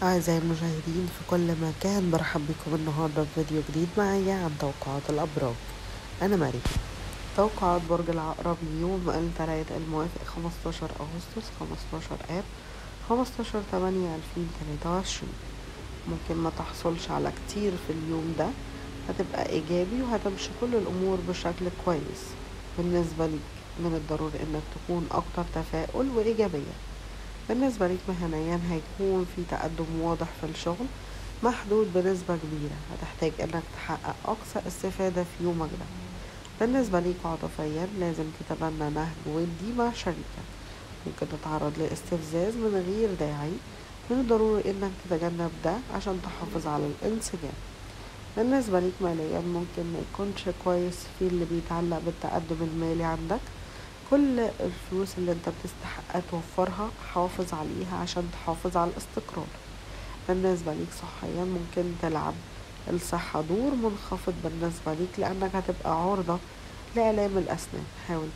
أعزائي المشاهدين في كل مكان، برحب بكم النهاردة في فيديو جديد معايا عن توقعات الأبراج. أنا مريم. توقعات برج العقرب ليوم الثلاث الموافق 15 أغسطس 15 آب 15/8/2023. ممكن ما تحصلش على كتير في اليوم ده، هتبقى إيجابي وهتمشي كل الأمور بشكل كويس. بالنسبة ليك من الضروري إنك تكون أكتر تفاؤل وإيجابية. بالنسبة ليك مهنيا هيكون في تقدم واضح في الشغل، محدود بنسبة كبيرة، هتحتاج انك تحقق اقصى استفادة في يومك ده. بالنسبة ليك عاطفيا لازم تتبنى نهج ودي مع شريكك، ممكن تتعرض لاستفزاز من غير داعي، من الضروري انك تتجنب ده عشان تحافظ على الانسجام. بالنسبة ليك ماليا ممكن ما يكونش كويس في اللي بيتعلق بالتقدم المالي عندك. كل الفلوس اللي انت بتستحق توفرها حافظ عليها عشان تحافظ على الاستقرار. بالنسبة ليك صحيا ممكن تلعب الصحة دور منخفض بالنسبة ليك، لأنك هتبقى عرضة لآلام الأسنان. حاول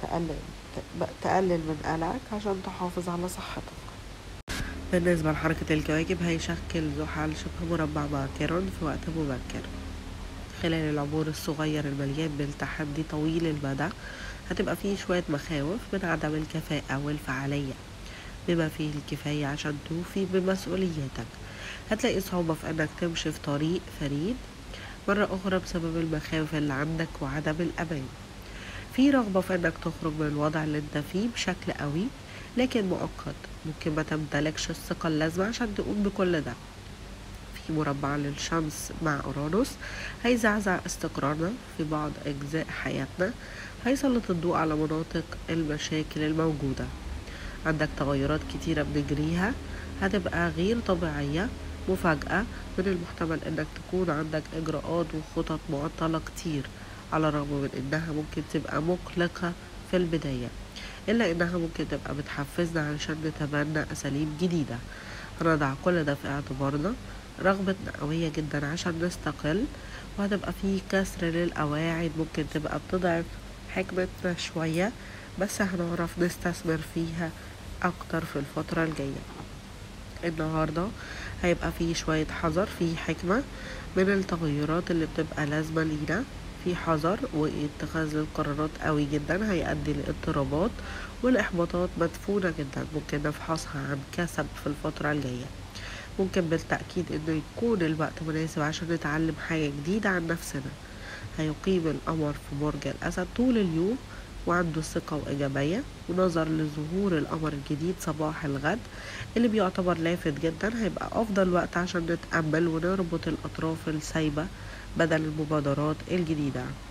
تقلل من قلقك عشان تحافظ على صحتك. بالنسبة لحركة الكواكب هيشكل زحل شبه مربع مع كيرون في وقت مبكر. خلال العبور الصغير المليان بالتحدي طويل المدى هتبقى فيه شوية مخاوف من عدم الكفاءة والفعالية بما فيه الكفاية عشان توفي بمسؤولياتك. هتلاقي صعوبة في انك تمشي في طريق فريد مرة اخرى بسبب المخاوف اللي عندك وعدم الامان. في رغبة في انك تخرج من الوضع اللي انت فيه بشكل قوي لكن مؤقت، ممكن ما تمتلكش الثقة اللازمة عشان تقوم بكل ده. في مربع للشمس مع أورانوس هيزعزع استقرارنا في بعض أجزاء حياتنا، هيسلط الضوء على مناطق المشاكل الموجودة. عندك تغيرات كتيرة بنجريها هتبقى غير طبيعية، مفاجأة. من المحتمل انك تكون عندك اجراءات وخطط معطلة كتير، على الرغم من انها ممكن تبقى مقلقة في البداية، الا انها ممكن تبقى بتحفزنا علشان نتبنى اساليب جديدة. هنضع كل ده في اعتبارنا، رغبتنا قوية جدا عشان نستقل، وهتبقى في كسر للقواعد ممكن تبقى بتضعف حكمتنا شوية، بس هنعرف نستثمر فيها اكتر في الفترة الجاية. النهاردة هيبقى فيه شوية حذر، فيه حكمة من التغيرات اللي بتبقى لازمة لينا، في حذر واتخاذ القرارات قوي جدا هيؤدي لاضطرابات والإحباطات مدفونة جدا ممكن نفحصها عن كسب في الفترة الجاية. ممكن بالتأكيد انه يكون الوقت مناسب عشان نتعلم حاجة جديدة عن نفسنا. هيقيم القمر في برج الأسد طول اليوم وعنده ثقة وإيجابية، ونظر لظهور القمر الجديد صباح الغد اللي بيعتبر لافت جدا، هيبقى أفضل وقت عشان نتأمل ونربط الأطراف السايبة بدل المبادرات الجديدة.